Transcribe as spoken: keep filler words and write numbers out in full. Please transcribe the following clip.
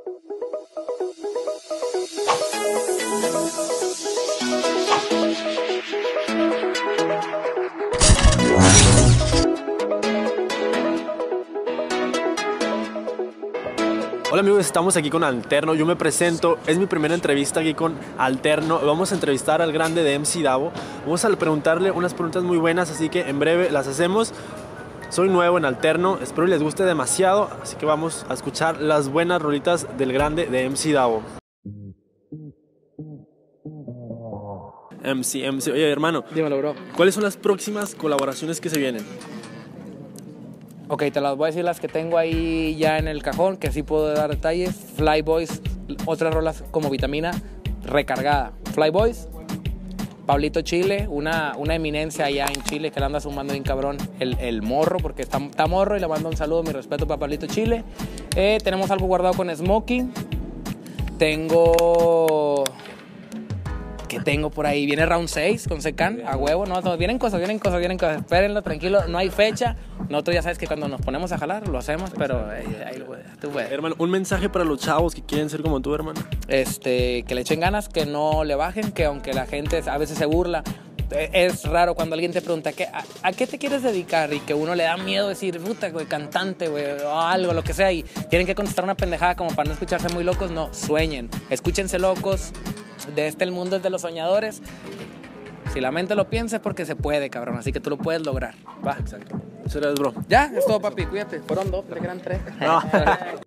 Hola amigos, estamos aquí con Alterno. Yo me presento, es mi primera entrevista aquí con Alterno. Vamos a entrevistar al grande de M C Davo. Vamos a preguntarle unas preguntas muy buenas, así que en breve las hacemos. Soy nuevo en Alterno, espero les guste demasiado, así que vamos a escuchar las buenas rolitas del grande de M C Davo. M C, M C, oye hermano, dímelo, bro. ¿Cuáles son las próximas colaboraciones que se vienen? Ok, te las voy a decir las que tengo ahí ya en el cajón, que sí puedo dar detalles. Flyboys, otras rolas como Vitamina, recargada. Flyboys, Pablito Chile, una, una eminencia allá en Chile que le anda sumando bien cabrón el, el morro, porque está, está morro y le mando un saludo, mi respeto para Pablito Chile. Eh, tenemos algo guardado con Smokey. Tengo... ¿Qué tengo por ahí? Viene Round seis con Secan, a huevo, no, no, vienen cosas, vienen cosas, vienen cosas, espérenlo, tranquilo, no hay fecha. Nosotros ya sabes que cuando nos ponemos a jalar lo hacemos, pero ahí, ahí tú puedes. Hermano, un mensaje para los chavos que quieren ser como tú, hermano. Este, que le echen ganas, que no le bajen, que aunque la gente a veces se burla, es raro cuando alguien te pregunta ¿qué, a, ¿a qué te quieres dedicar? Y que uno le da miedo decir, puta, güey, cantante, güey, o algo, lo que sea, y tienen que contestar una pendejada como para no escucharse muy locos. No, sueñen, escúchense locos. De este el mundo es de los soñadores. Si la mente lo piensa es porque se puede, cabrón. Así que tú lo puedes lograr. Va. Exacto. Eso era, bro. Ya, es todo, papi. Cuídate. Fueron dos, tres, eran tres. No.